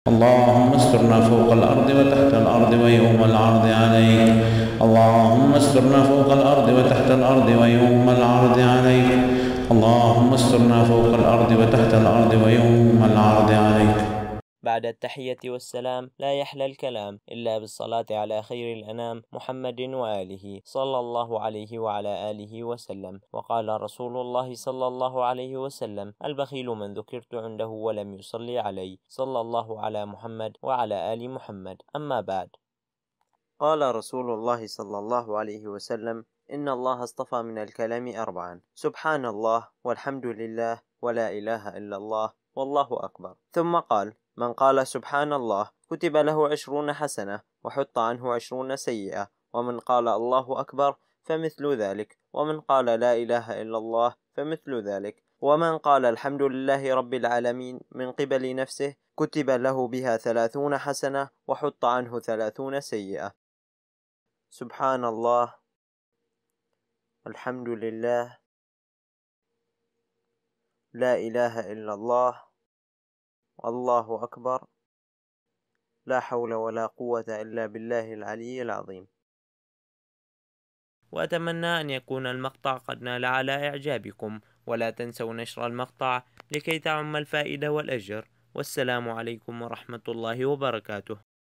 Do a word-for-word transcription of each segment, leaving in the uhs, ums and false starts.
اللهم استرنا فوق الأرض وتحت الأرض ويوم العرض عليك. اللهم استرنا فوق الأرض وتحت الأرض ويوم العرض عليك. اللهم استرنا فوق الأرض وتحت الأرض ويوم العرض عليك. بعد التحية والسلام لا يحلى الكلام إلا بالصلاة على خير الأنام محمد وآله صلى الله عليه وعلى آله وسلم. وقال رسول الله صلى الله عليه وسلم: البخيل من ذكرت عنده ولم يصلي علي. صلى الله على محمد وعلى آل محمد. أما بعد، قال رسول الله صلى الله عليه وسلم: إن الله اصطفى من الكلام أربعا: سبحان الله والحمد لله ولا إله إلا الله والله أكبر. ثم قال: من قال سبحان الله كتب له عشرون حسنة وحط عنه عشرون سيئة، ومن قال الله أكبر فمثل ذلك، ومن قال لا إله إلا الله فمثل ذلك، ومن قال الحمد لله رب العالمين من قبل نفسه كتب له بها ثلاثون حسنة وحط عنه ثلاثون سيئة. سبحان الله، الحمد لله، لا إله إلا الله، الله أكبر، لا حول ولا قوة إلا بالله العلي العظيم. وأتمنى أن يكون المقطع قد نال على إعجابكم، ولا تنسوا نشر المقطع لكي تعم الفائدة والأجر. والسلام عليكم ورحمة الله وبركاته.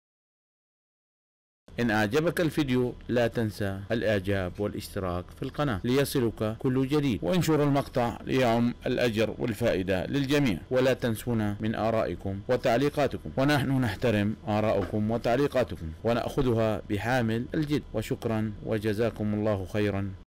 إن أعجبك الفيديو لا تنسى الإعجاب والاشتراك في القناة ليصلك كل جديد، وانشر المقطع ليعم الأجر والفائدة للجميع. ولا تنسونا من آرائكم وتعليقاتكم، ونحن نحترم آراءكم وتعليقاتكم ونأخذها بحامل الجد. وشكرا وجزاكم الله خيرا.